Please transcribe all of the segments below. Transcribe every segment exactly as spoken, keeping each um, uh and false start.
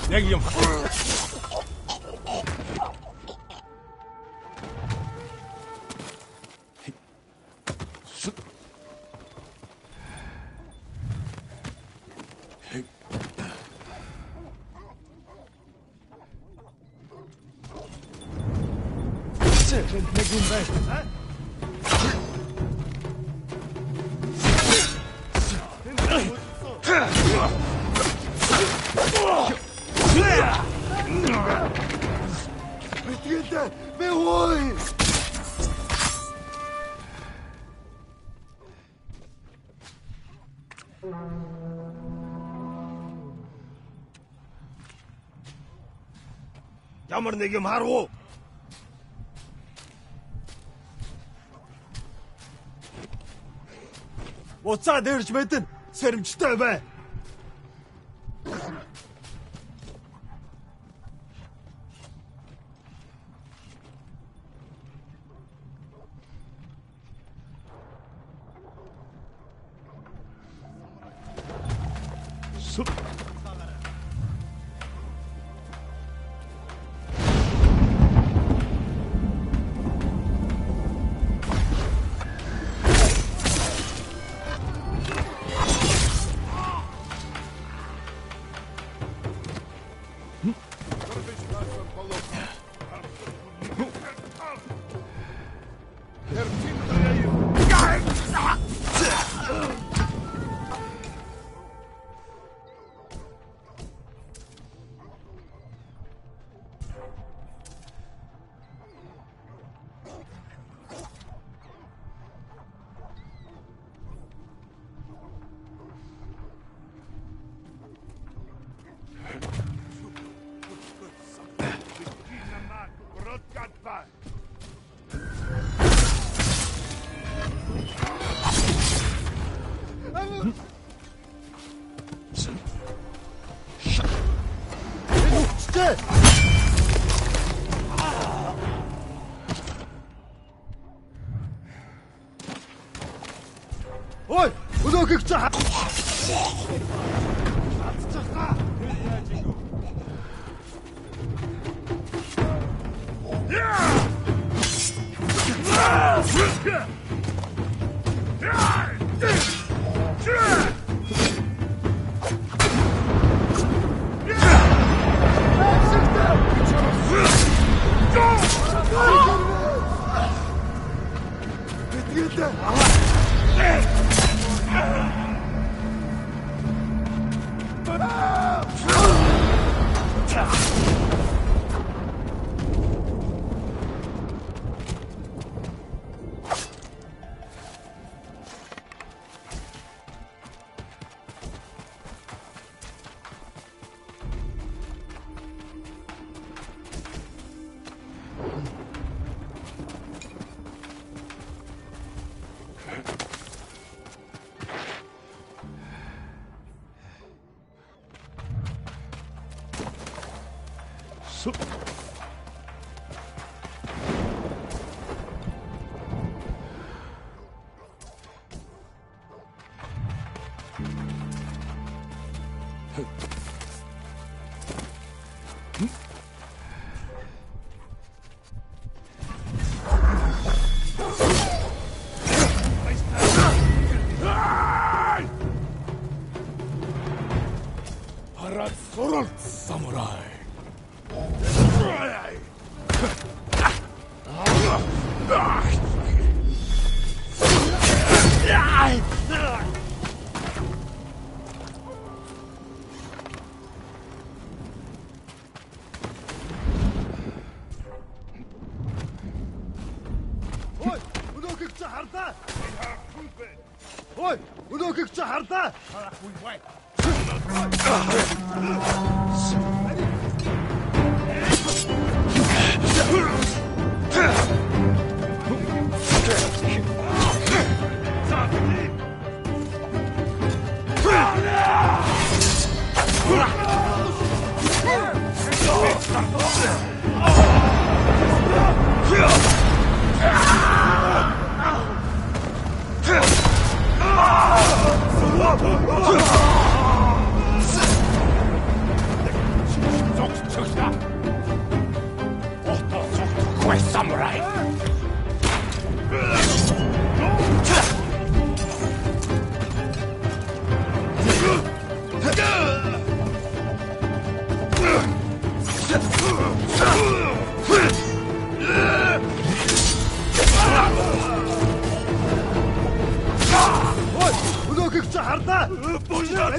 내기 좀. Ямар нэг юм харав уу? Уцаа дээрж мэдэн сэрэмжтэй бай. Ой, өнөөгч цаа. Ой, өнөөхийг чи хардаа. Буушаа.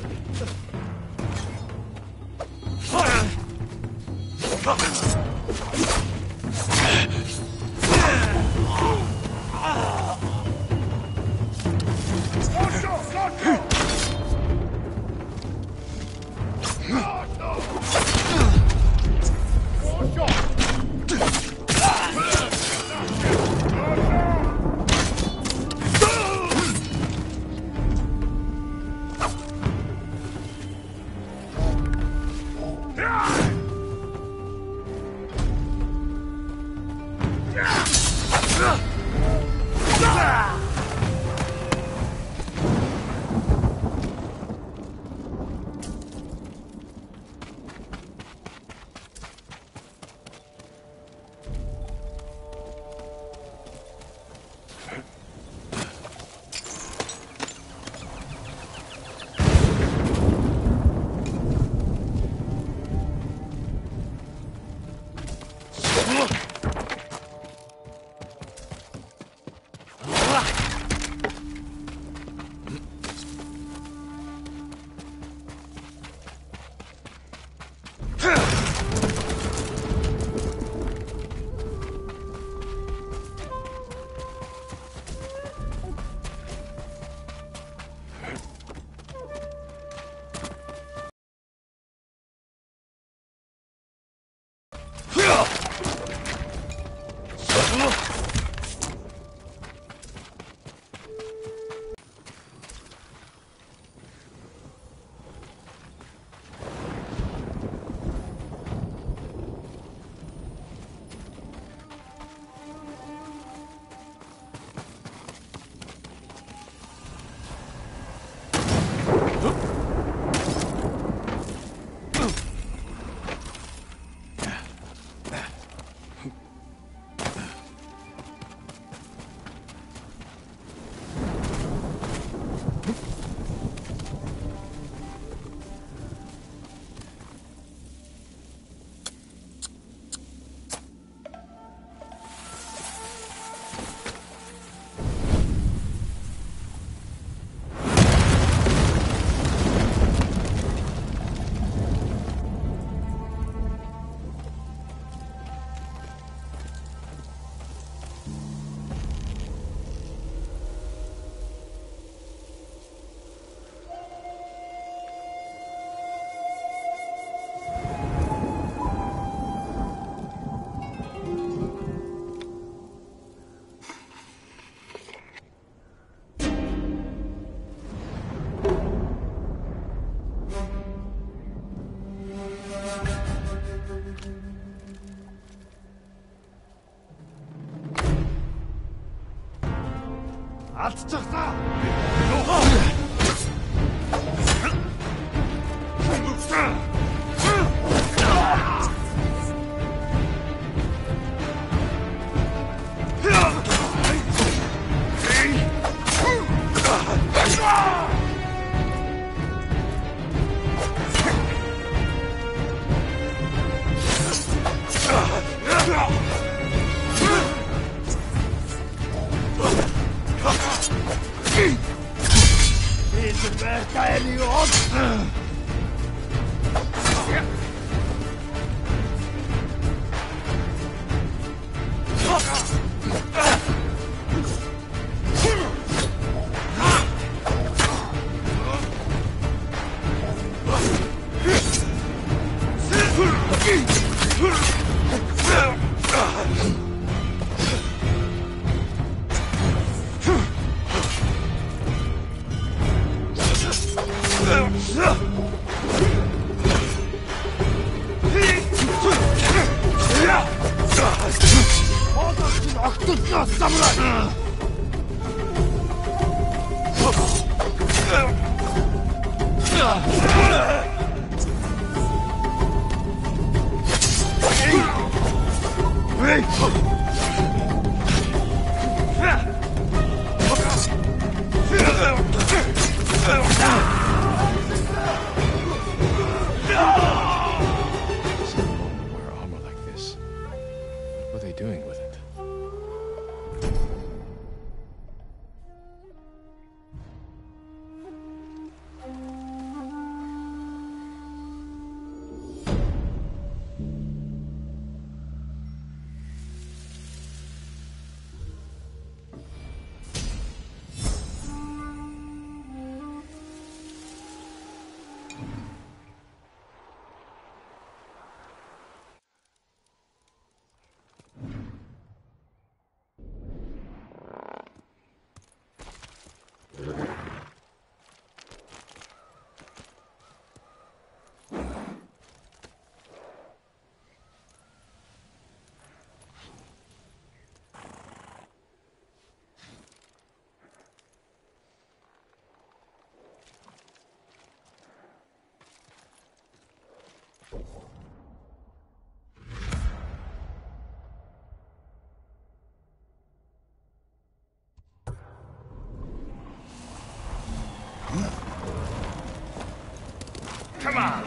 Алдчихлаа. 마!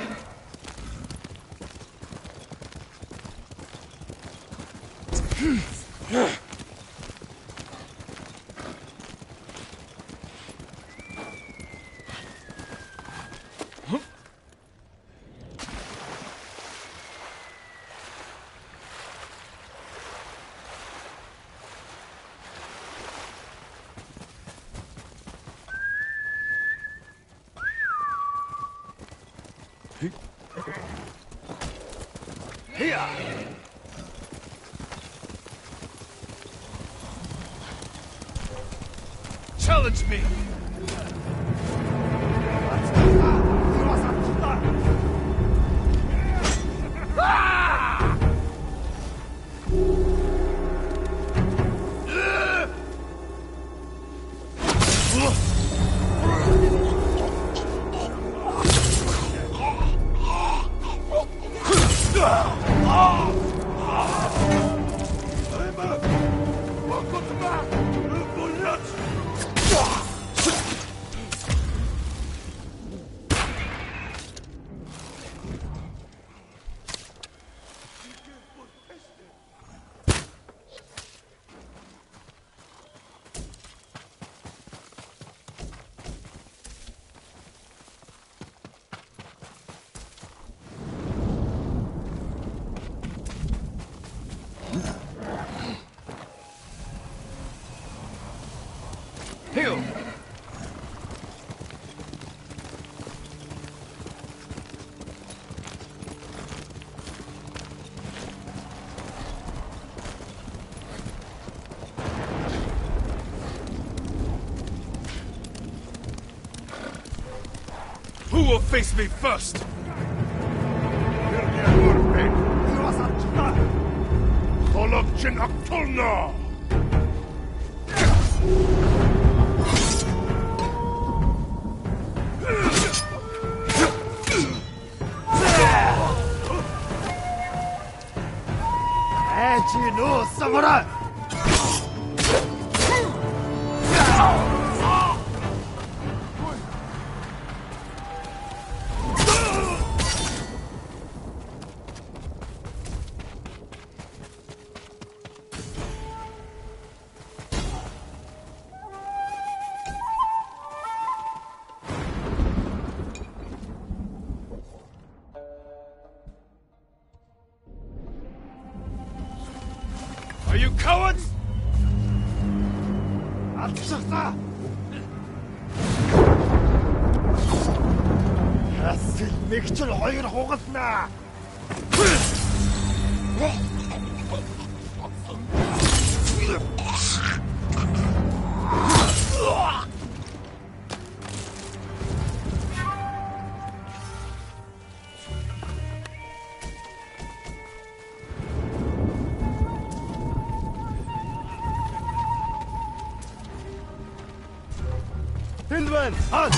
Challenge me! Heal! Who will face me first? Holopchin Aktulna! Echino Samurai! Are you cowards? Атчихсан! Ясэл мэгчл хоёр хугалнаа! Hildman!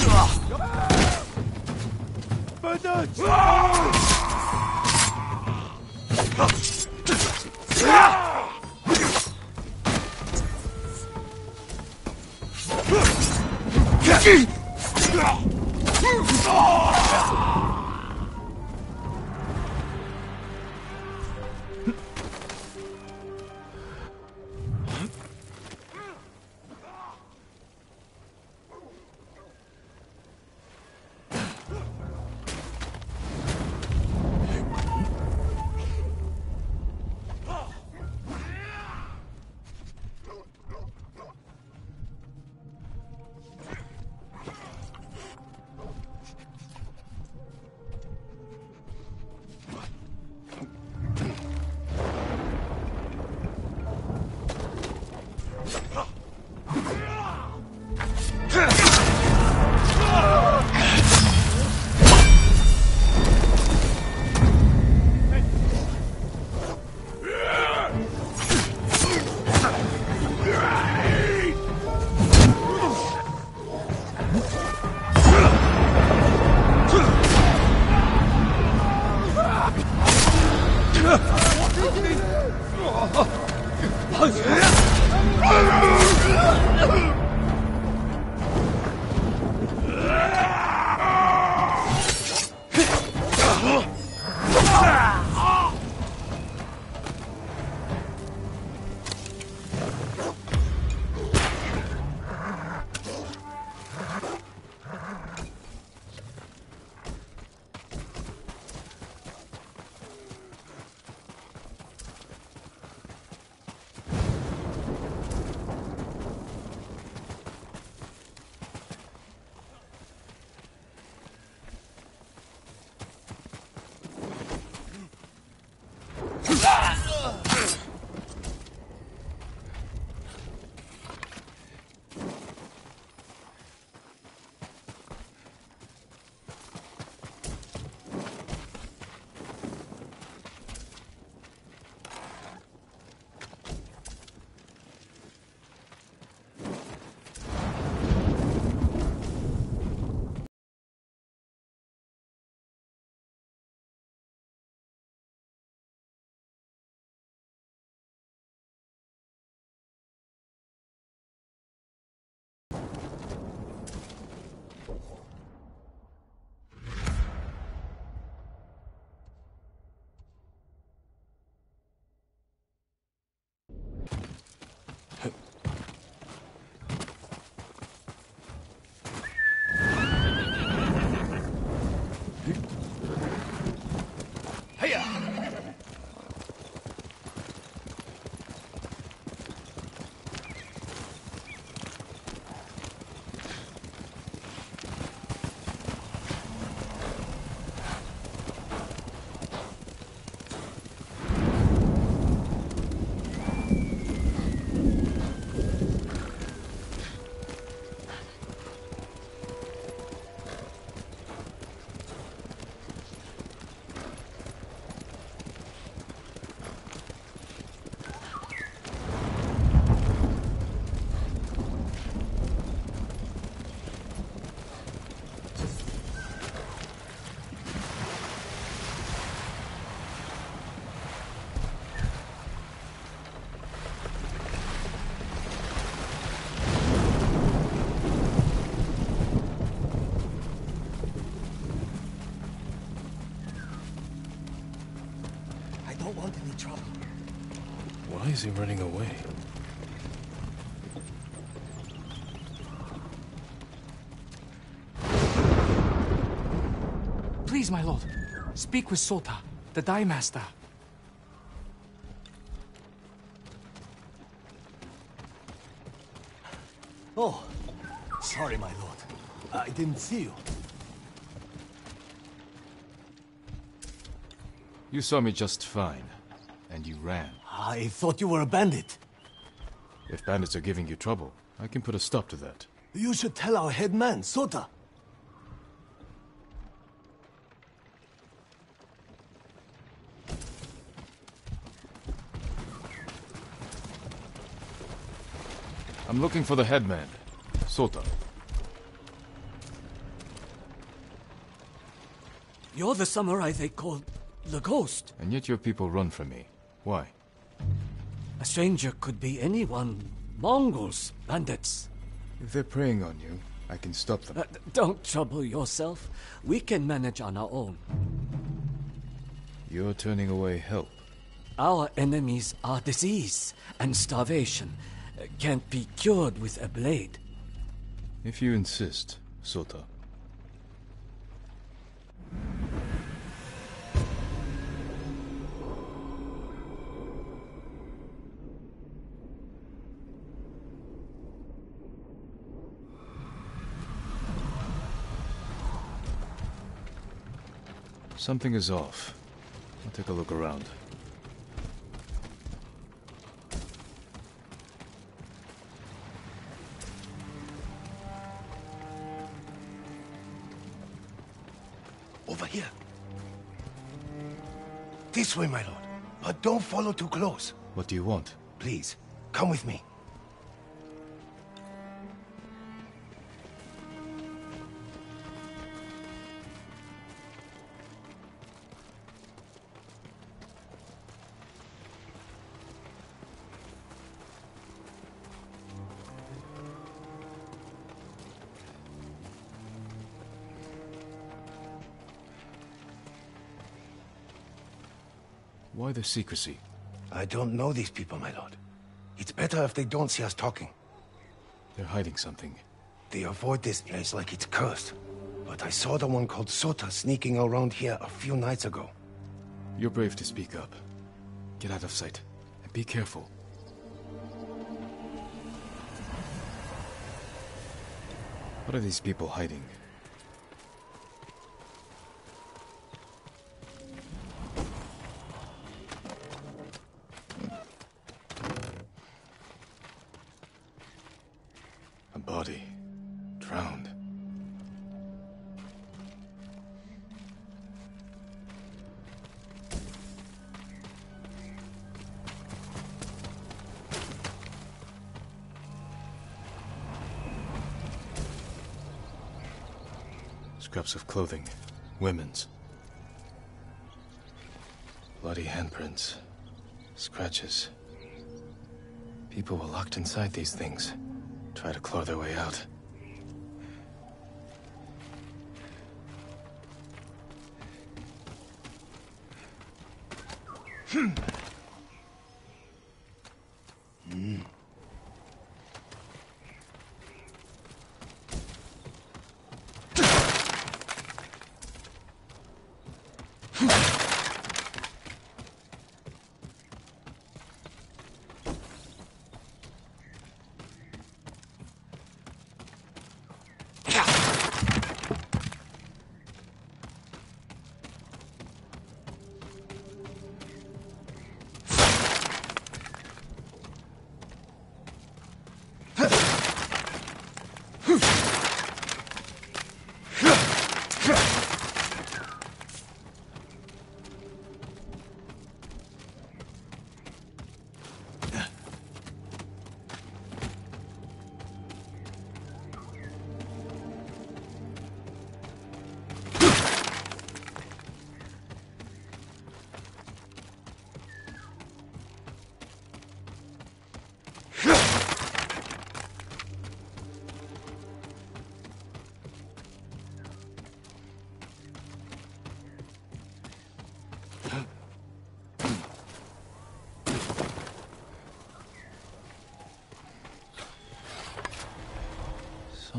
Bandage! don't want any trouble. Why is he running away? Please, my lord, speak with Sota, the Dai Master. Oh, sorry, my lord. I didn't see you. You saw me just fine, and you ran. I thought you were a bandit. If bandits are giving you trouble, I can put a stop to that. You should tell our head man, Sota. I'm looking for the headman, Sota. You're the samurai they called the Ghost. And yet your people run from me. Why? A stranger could be anyone. Mongols, bandits. If they're preying on you, I can stop them. Uh, don't trouble yourself. We can manage on our own. You're turning away help. Our enemies are disease and starvation. Uh, can't be cured with a blade. If you insist, Sota. Something is off. I'll take a look around. Over here. This way, my lord. But don't follow too close. What do you want? Please, come with me. Why the secrecy? I don't know these people, my lord. It's better if they don't see us talking. They're hiding something. They avoid this place like it's cursed. But I saw the one called Sota sneaking around here a few nights ago. You're brave to speak up. Get out of sight. And be careful. What are these people hiding? A body. Drowned. Scraps of clothing. Women's. Bloody handprints. Scratches. People were locked inside these things. Try to claw their way out. Hmm. Mm.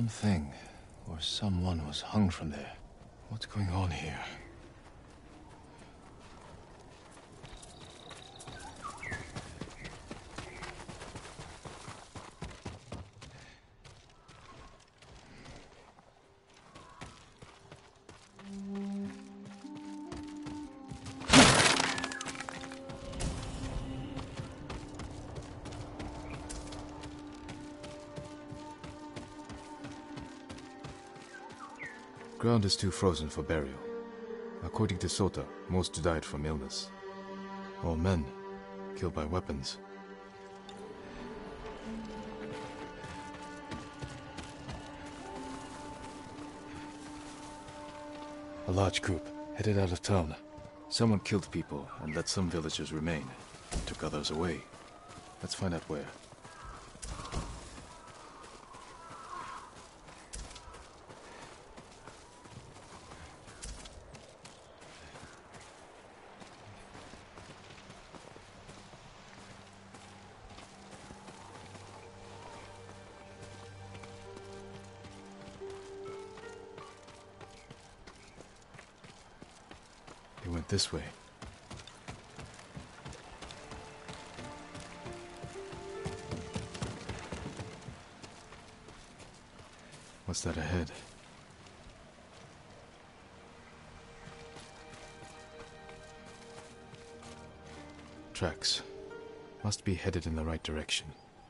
Something or someone was hung from there. What's going on here? Ground is too frozen for burial. According to Sota, most died from illness. All men, killed by weapons. A large group, headed out of town. Someone killed people and let some villagers remain. Took others away. Let's find out where. They went this way. What's that ahead? Tracks. Must be headed in the right direction.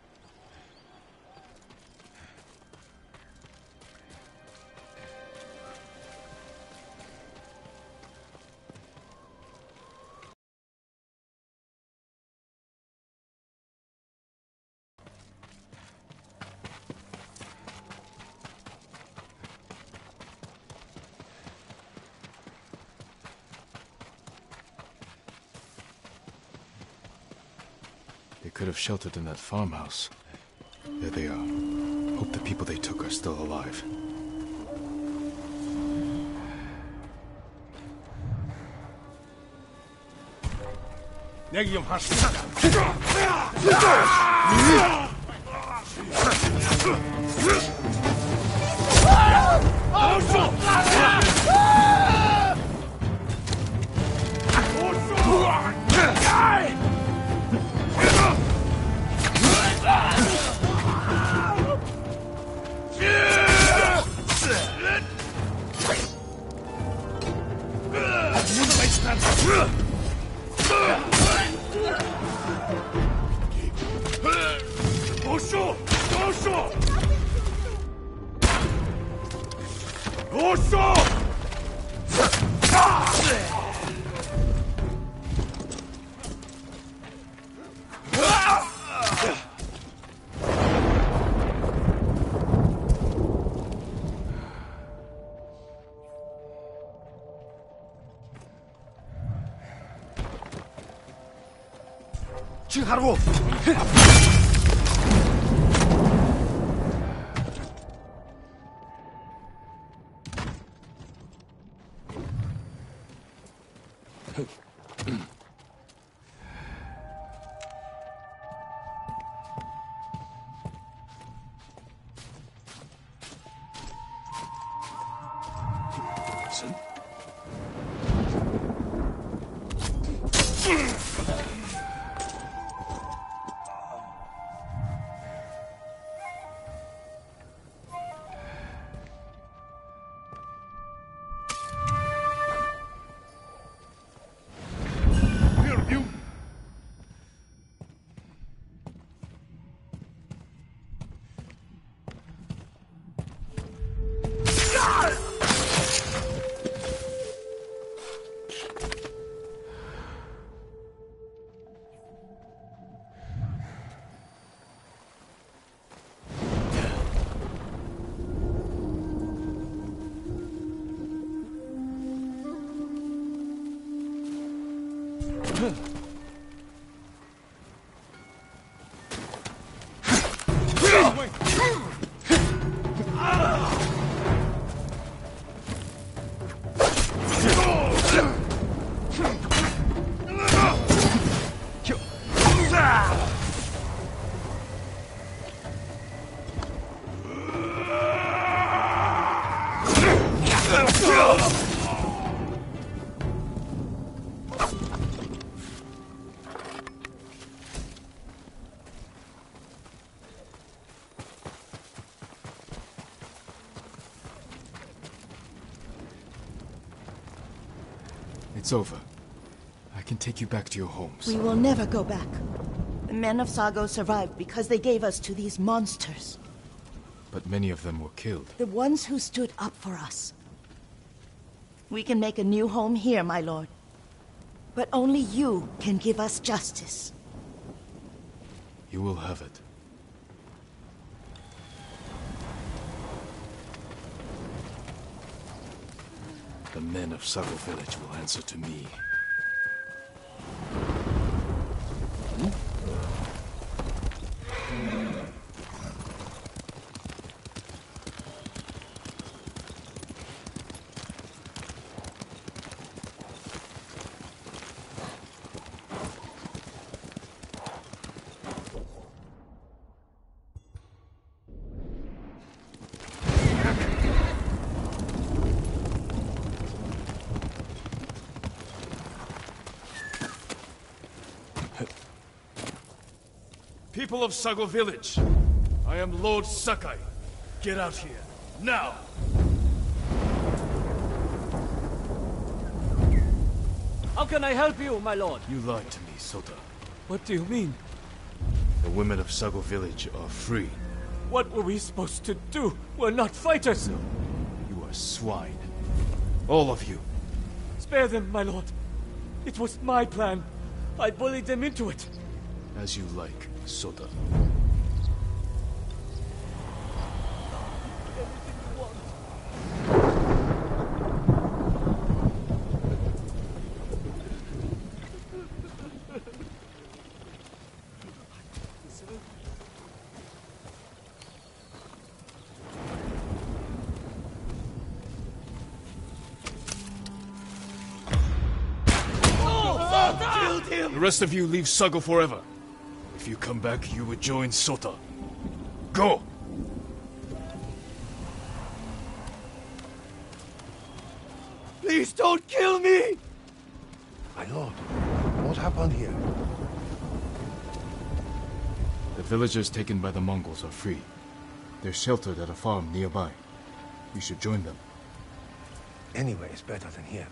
They could have sheltered in that farmhouse. There they are. Hope the people they took are still alive. 내기 좀 하시오. 도쇼! 도쇼! 도쇼! 지금 하라고! It's over. I can take you back to your homes. We will never go back. The men of Sago survived because they gave us to these monsters. But many of them were killed. The ones who stood up for us. We can make a new home here, my lord. But only you can give us justice. You will have it. The men of Sago Village will answer to me. People of Sago Village, I am Lord Sakai. Get out here, now! How can I help you, my lord? You lied to me, Sota. What do you mean? The women of Sago Village are free. What were we supposed to do? We're not fighters! You are swine. All of you. Spare them, my lord. It was my plan. I bullied them into it. As you like, Sota. The rest of you leave Sago forever. If you come back, you will join Sota. Go! Please don't kill me! My lord, what happened here? The villagers taken by the Mongols are free. They're sheltered at a farm nearby. You should join them. Anywhere is better than here.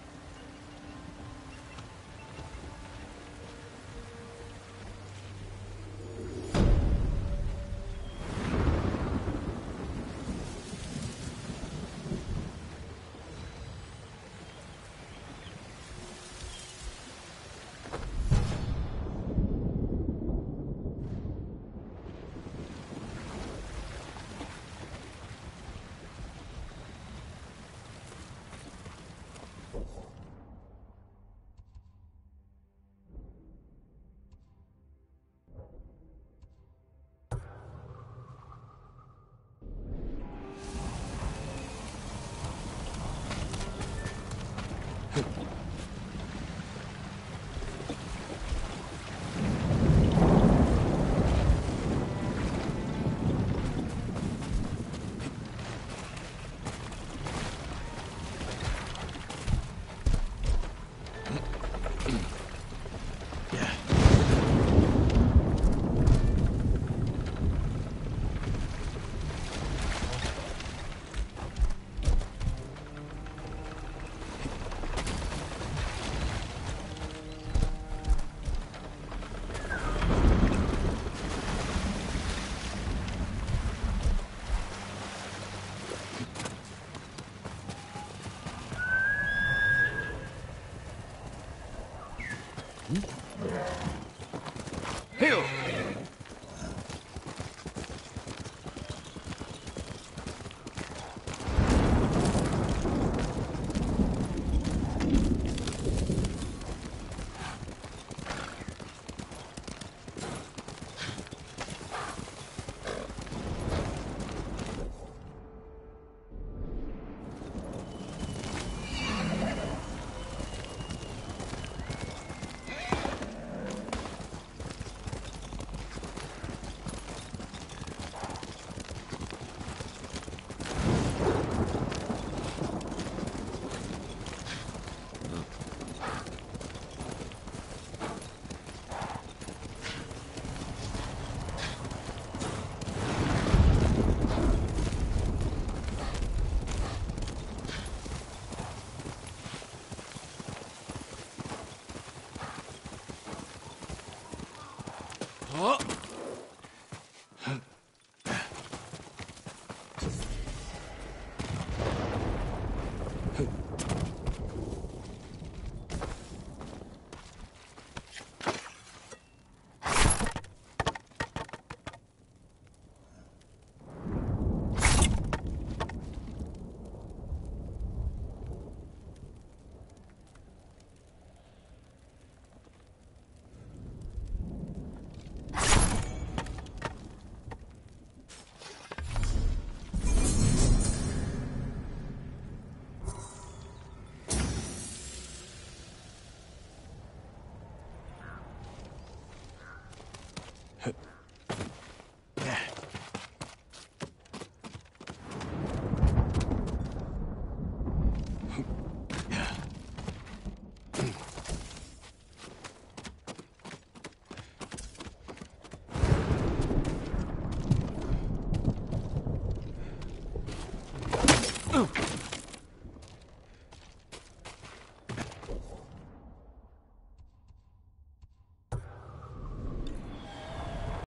Hill! Huh.